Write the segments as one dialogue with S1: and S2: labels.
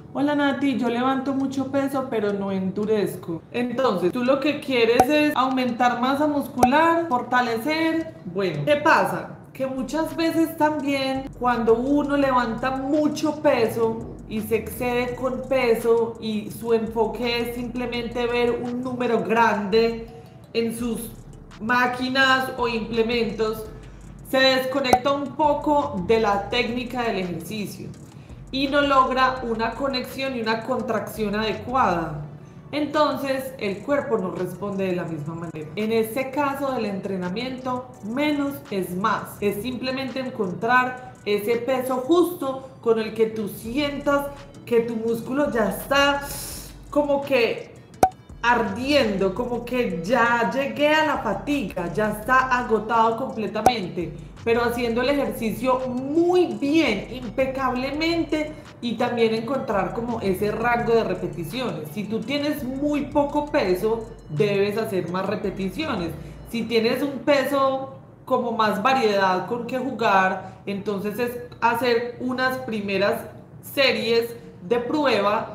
S1: Hola Nati, yo levanto mucho peso pero no endurezco. Entonces, tú lo que quieres es aumentar masa muscular, fortalecer. Bueno, ¿qué pasa? Que muchas veces también cuando uno levanta mucho peso y se excede con peso y su enfoque es simplemente ver un número grande en sus máquinas o implementos, se desconecta un poco de la técnica del ejercicio y no logra una conexión y una contracción adecuada. Entonces el cuerpo no responde de la misma manera. En este caso del entrenamiento, menos es más. Es simplemente encontrar ese peso justo con el que tú sientas que tu músculo ya está como que ardiendo, como que ya llegué a la fatiga, ya está agotado completamente, pero haciendo el ejercicio muy bien, impecablemente, y también encontrar como ese rango de repeticiones. Si tú tienes muy poco peso, debes hacer más repeticiones. Si tienes un peso como más variedad con que jugar, entonces es hacer unas primeras series de prueba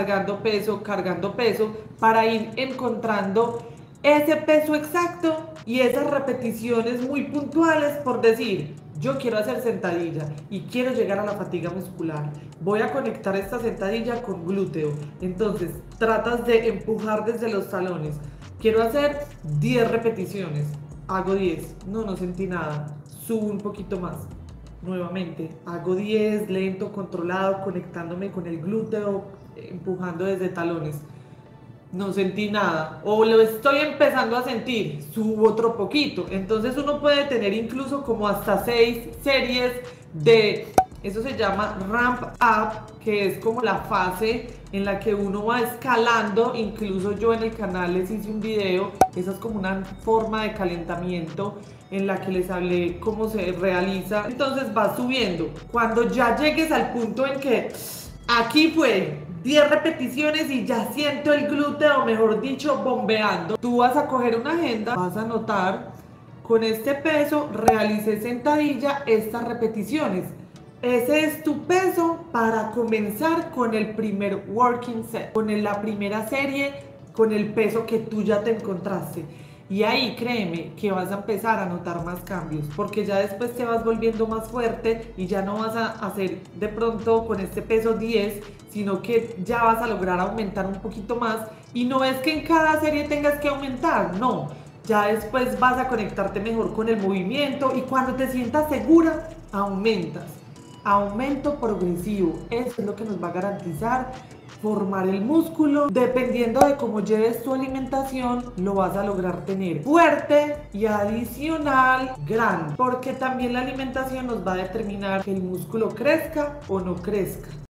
S1: cargando peso, para ir encontrando ese peso exacto y esas repeticiones muy puntuales. Por decir, yo quiero hacer sentadilla y quiero llegar a la fatiga muscular. Voy a conectar esta sentadilla con glúteo. Entonces, tratas de empujar desde los talones. Quiero hacer 10 repeticiones. Hago 10. No, no sentí nada. Subo un poquito más. Nuevamente, hago 10 lento, controlado, conectándome con el glúteo, empujando desde talones. No sentí nada, o lo estoy empezando a sentir, subo otro poquito. Entonces uno puede tener incluso como hasta 6 series de, eso se llama ramp up, que es como la fase en la que uno va escalando. Incluso yo en el canal les hice un video, esa es como una forma de calentamiento en la que les hablé cómo se realiza. Entonces vas subiendo, cuando ya llegues al punto en que aquí fue 10 repeticiones y ya siento el glúteo, mejor dicho, bombeando. Tú vas a coger una agenda, vas a anotar, con este peso realicé sentadilla, estas repeticiones. Ese es tu peso para comenzar con el primer working set, con la primera serie, con el peso que tú ya te encontraste. Y ahí créeme que vas a empezar a notar más cambios, porque ya después te vas volviendo más fuerte y ya no vas a hacer de pronto con este peso 10, sino que ya vas a lograr aumentar un poquito más. Y no es que en cada serie tengas que aumentar, no. Ya después vas a conectarte mejor con el movimiento y cuando te sientas segura, aumentas. Aumento progresivo, eso es lo que nos va a garantizar formar el músculo. Dependiendo de cómo lleves tu alimentación, lo vas a lograr tener fuerte y adicional grande, porque también la alimentación nos va a determinar que el músculo crezca o no crezca.